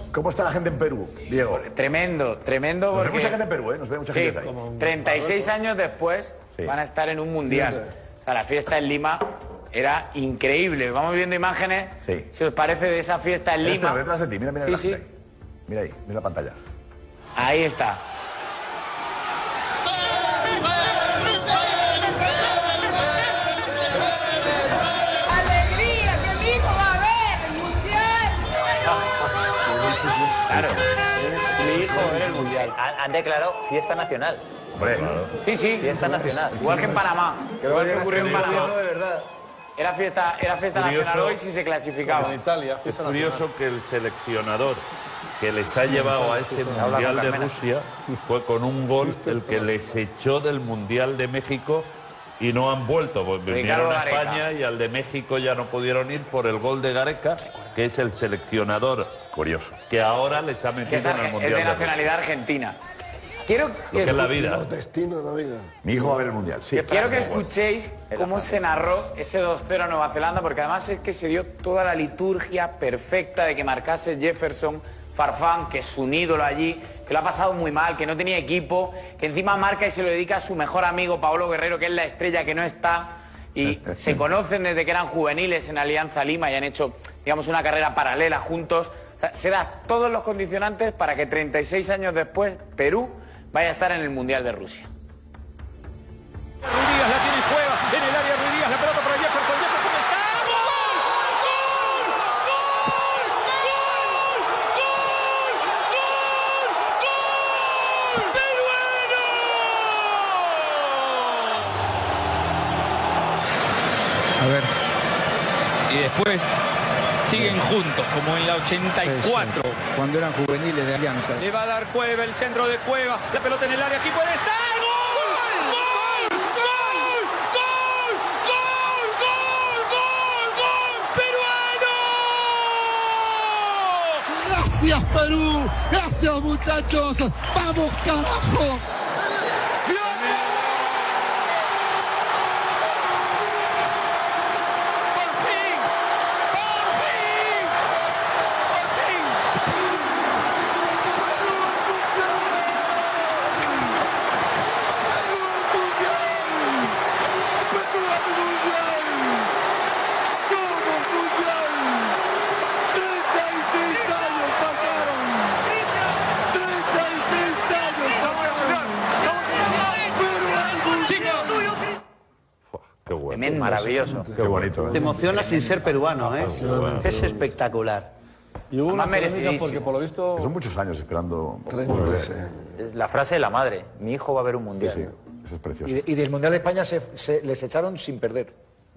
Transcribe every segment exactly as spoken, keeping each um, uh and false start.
¿Cómo está la gente en Perú, Diego? Tremendo, tremendo. Nos porque... ve mucha gente en Perú, ¿eh? Nos ve mucha sí, gente ahí. treinta y seis años después sí. van a estar en un mundial. O sea, la fiesta en Lima era increíble. Vamos viendo imágenes, sí. si os parece, de esa fiesta en Lima. Este, detrás de ti, mira, mira, sí, la sí. ahí. Mira ahí, mira la pantalla. Ahí está. Claro, mi hijo era el mundial. Han, han declarado fiesta nacional. Hombre, claro. Sí, sí. Fiesta nacional. Igual que en Panamá. Igual que ocurrió en Panamá. Era fiesta, era fiesta curioso, nacional hoy si se clasificaba. En Italia, es curioso nacional. Que el seleccionador que les ha llevado a este Mundial de Rusia fue con un gol el que les echó del Mundial de México y no han vuelto. Pues vinieron a España y al de México ya no pudieron ir por el gol de Gareca, que es el seleccionador curioso que ahora les ha metido que es en el Mundial es de nacionalidad de argentina. Quiero que, Lo que es la vida. Los destinos de la vida. Mi hijo va a ver el mundial. Sí, quiero que escuchéis cómo se narró ese dos cero a Nueva Zelanda, porque además es que se dio toda la liturgia perfecta de que marcase Jefferson Farfán, que es un ídolo allí, que lo ha pasado muy mal, que no tenía equipo, que encima marca y se lo dedica a su mejor amigo Paolo Guerrero, que es la estrella que no está, y se conocen desde que eran juveniles en Alianza Lima y han hecho, digamos, una carrera paralela juntos. O sea, se da todos los condicionantes para que treinta y seis años después Perú vaya a estar en el Mundial de Rusia. Ruiz Díaz la tiene y juega en el área Ruiz Díaz, la pelota para Jefferson, Jefferson está. ¡Gol! ¡Gol! ¡Gol! ¡Gol! ¡Gol! ¡Gol! ¡Peruano! A ver. Y después siguen juntos, como en la ochenta y cuatro. Sí, sí. Cuando eran juveniles de Alianza. Le va a dar Cueva, el centro de Cueva, la pelota en el área, aquí puede estar. ¡Gol! ¡Gol! ¡Gol! ¡Gol! ¡Gol! ¡Gol! ¡Gol! ¡Gol! ¡Peruano! Gracias, Perú. Gracias, muchachos. ¡Vamos, carajo! Qué bueno. Tremendo. Maravilloso. Qué bonito. Te emociona sin ser peruano, ¿eh? Bueno. Es espectacular. Y hubo una Además, polémica porque por lo visto... Que son muchos años esperando. La frase de la madre, mi hijo va a ver un mundial. Sí, sí, eso es precioso. Y, de, y del Mundial de España se, se les echaron sin perder.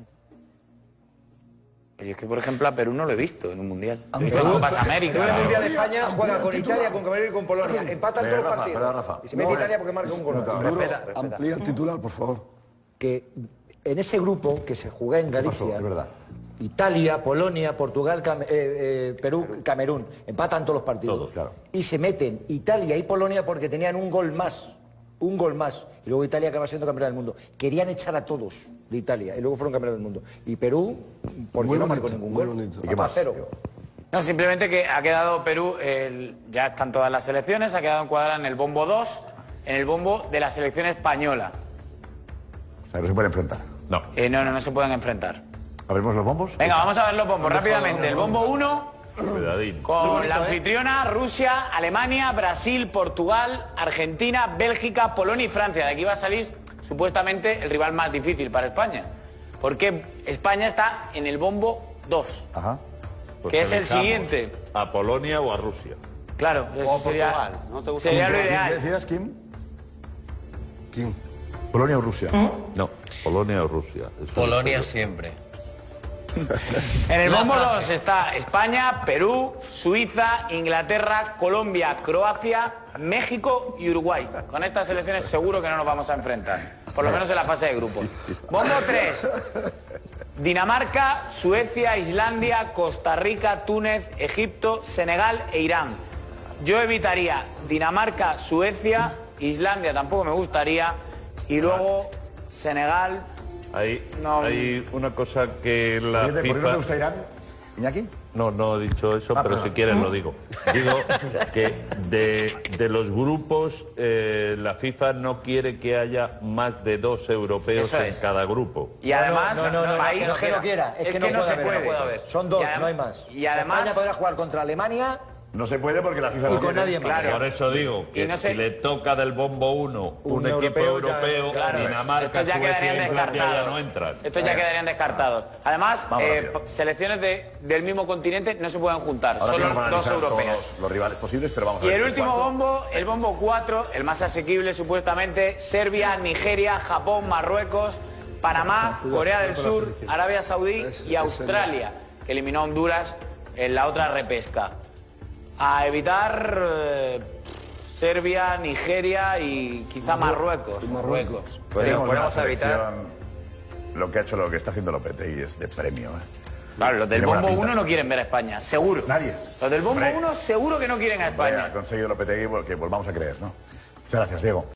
Y es que, por ejemplo, a Perú no lo he visto en un mundial. Lo he visto en Copas América. En el Mundial de España juega con Italia, con Camerún y con Polonia. Empatan todos los Rafa, partidos. perdón, Rafa. Y se mete No, Italia porque marca un gol. Duro, Respeta, respeta. amplía el titular, por favor. Que en ese grupo que se juega en Galicia, pasó? Es verdad. Italia, Polonia, Portugal, Cam eh, eh, Perú, Camerún, empatan todos los partidos. Todos, claro. Y se meten Italia y Polonia porque tenían un gol más. Un gol más. Y luego Italia acaba siendo campeona del mundo. Querían echar a todos de Italia y luego fueron campeones del mundo. Y Perú, porque Muy no bonito, marcó ningún muy gol. bonito. ¿Y qué más? Cero. No, simplemente que ha quedado Perú, el, ya están todas las selecciones, ha quedado encuadrada en el bombo dos, en el bombo de la selección española. O sea, no se pueden enfrentar. No. Eh, no, no, no se pueden enfrentar. ¿Abrimos los bombos? Venga, vamos a ver los bombos rápidamente. El bombo uno, Cuidadín. con la anfitriona, Rusia, Alemania, Brasil, Portugal, Argentina, Bélgica, Polonia y Francia. De aquí va a salir supuestamente el rival más difícil para España. Porque España está en el bombo dos, Ajá. Pues que es el elijamos siguiente. ¿A Polonia o a Rusia? Claro, eso sería, Portugal, ¿no te gusta? sería lo ¿Quién ideal. decías, Kim? ¿Quién? ¿Polonia o Rusia? No. Polonia o Rusia. Eso Polonia es- siempre. En el La bombo frase. dos está España, Perú, Suiza, Inglaterra, Colombia, Croacia, México y Uruguay. Con estas selecciones seguro que no nos vamos a enfrentar, por lo menos en la fase de grupos. Bombo tres. Dinamarca, Suecia, Islandia, Costa Rica, Túnez, Egipto, Senegal e Irán. Yo evitaría Dinamarca, Suecia, Islandia tampoco me gustaría, y luego Senegal. Hay, No. hay una cosa que la ¿Por qué no te FIFA... gusta Irán, Iñaki? No, no he dicho eso, pero si quieres lo digo. Digo que de, de los grupos, eh, la FIFA no quiere que haya más de dos europeos Eso en es. cada grupo. Y además, no, no, no, país no, no es que no quiera, es, que, no, no puede se haber, puede. no puede haber. Son dos, Y adem- no hay más. Y además, España podrá jugar contra Alemania No se puede porque la FIFA y no con quiere. nadie más. Claro. Por eso digo que Y no sé- si le toca del bombo uno un, Un equipo europeo ya- europeo, Claro, Dinamarca, estos ya Suecia quedarían e Islandia ya descartados. no entran. Estos ya quedarían descartados. Además, Vamos eh, rápido. selecciones de, del mismo continente no se pueden juntar, Ahora solo tenemos que dos analizar europeas. todos los, los rivales posibles, pero vamos a Y ver el último cuánto. bombo, el bombo cuatro, el más asequible supuestamente, Serbia, Nigeria, Japón, Marruecos, Panamá, Corea del Sur, Arabia Saudí y Australia, que eliminó a Honduras en la otra repesca. A evitar eh, Serbia, Nigeria y quizá Marruecos. Marruecos. Podríamos Podemos una evitar- selección, Lo que ha hecho, lo que está haciendo Lopetegui es de premio. ¿eh? Claro, los del Tiene buena bombo pinta uno no esto. quieren ver a España, seguro. Nadie. Los del bombo Hombre. uno seguro que no quieren a Hombre, España. ha conseguido Lopetegui porque volvamos a creer, ¿no? Muchas gracias, Diego.